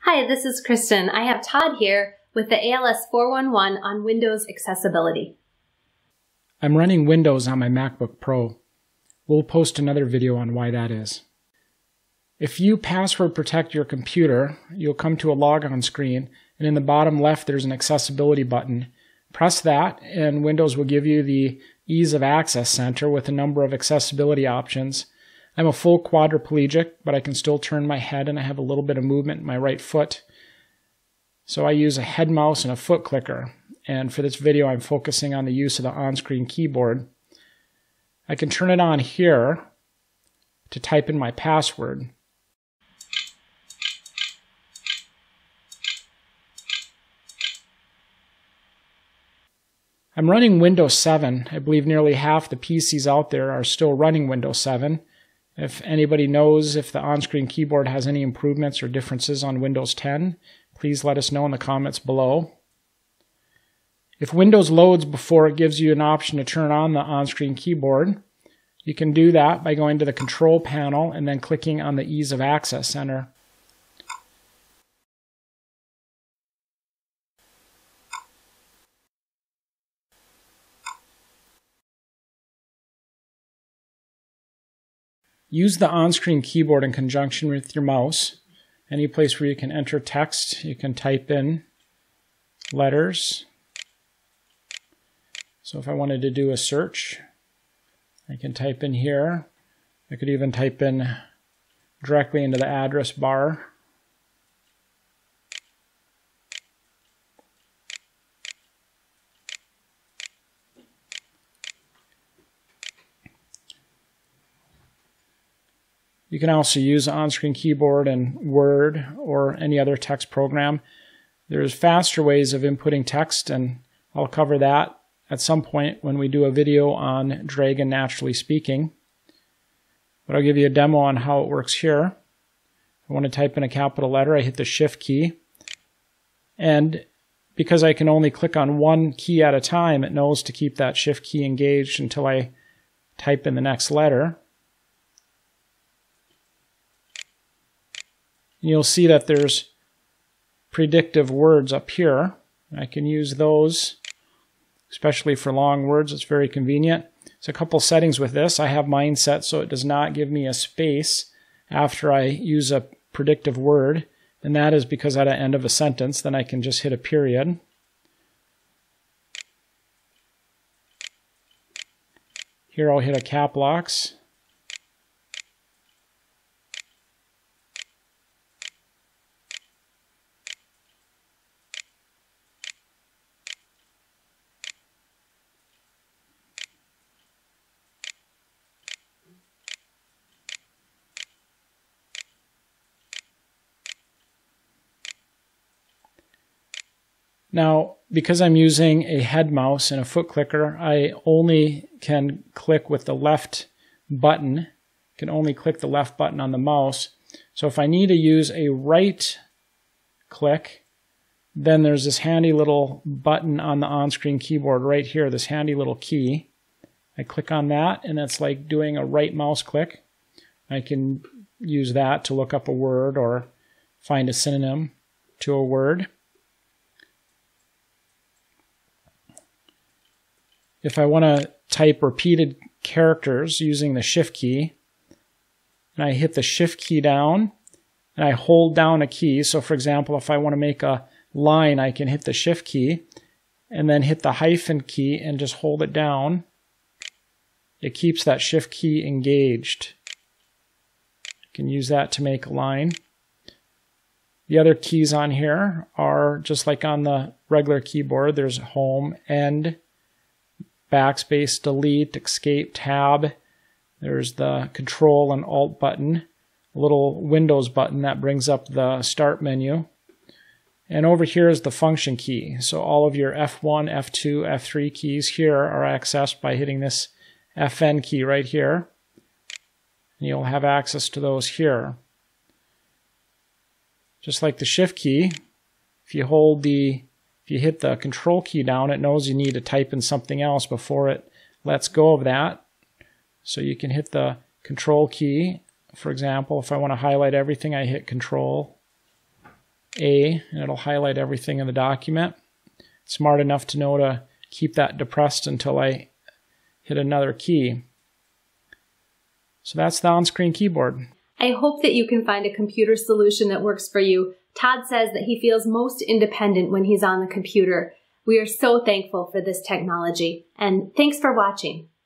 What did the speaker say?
Hi, this is Kristen. I have Todd here with the ALS 411 on Windows accessibility. I'm running Windows on my MacBook Pro. We'll post another video on why that is. If you password protect your computer, you'll come to a logon screen, and in the bottom left there's an accessibility button. Press that and Windows will give you the Ease of Access Center with a number of accessibility options. I'm a full quadriplegic, but I can still turn my head and I have a little bit of movement in my right foot. So I use a head mouse and a foot clicker. And for this video I'm focusing on the use of the on-screen keyboard. I can turn it on here to type in my password. I'm running Windows 7. I believe nearly half the PCs out there are still running Windows 7. If anybody knows if the on-screen keyboard has any improvements or differences on Windows 10, please let us know in the comments below. If Windows loads before it gives you an option to turn on the on-screen keyboard, you can do that by going to the Control panel and then clicking on the Ease of Access Center. Use the on-screen keyboard in conjunction with your mouse. Any place where you can enter text, you can type in letters. So if I wanted to do a search, I can type in here. I could even type in directly into the address bar. You can also use the on-screen keyboard in Word or any other text program. There's faster ways of inputting text, and I'll cover that at some point when we do a video on Dragon Naturally Speaking. But I'll give you a demo on how it works here. If I want to type in a capital letter, I hit the Shift key. And because I can only click on one key at a time, it knows to keep that Shift key engaged until I type in the next letter. You'll see that there's predictive words up here. I can use those, especially for long words. It's very convenient. There's a couple settings with this. I have mine set so it does not give me a space after I use a predictive word, and that is because at the end of a sentence, then I can just hit a period. Here I'll hit a cap locks. Now, because I'm using a head mouse and a foot clicker, I only can click with the left button. Can only click the left button on the mouse. So if I need to use a right click, then there's this handy little button on the on-screen keyboard right here, this handy little key. I click on that, and it's like doing a right mouse click. I can use that to look up a word or find a synonym to a word. If I want to type repeated characters using the Shift key, and I hit the Shift key down, and I hold down a key. So for example, if I want to make a line, I can hit the Shift key, and then hit the hyphen key and just hold it down. It keeps that Shift key engaged. I can use that to make a line. The other keys on here are just like on the regular keyboard. There's Home, End, Backspace, Delete, Escape, Tab. There's the Control and Alt button, a little Windows button that brings up the Start menu. And over here is the function key. So all of your F1, F2, F3 keys here are accessed by hitting this FN key right here. And you'll have access to those here. Just like the Shift key, if you hit the Control key down, it knows you need to type in something else before it lets go of that. So you can hit the Control key. For example, if I want to highlight everything, I hit Control. A, and it'll highlight everything in the document. Smart enough to know to keep that depressed until I hit another key. So that's the on-screen keyboard. I hope that you can find a computer solution that works for you. Todd says that he feels most independent when he's on the computer. We are so thankful for this technology, and thanks for watching.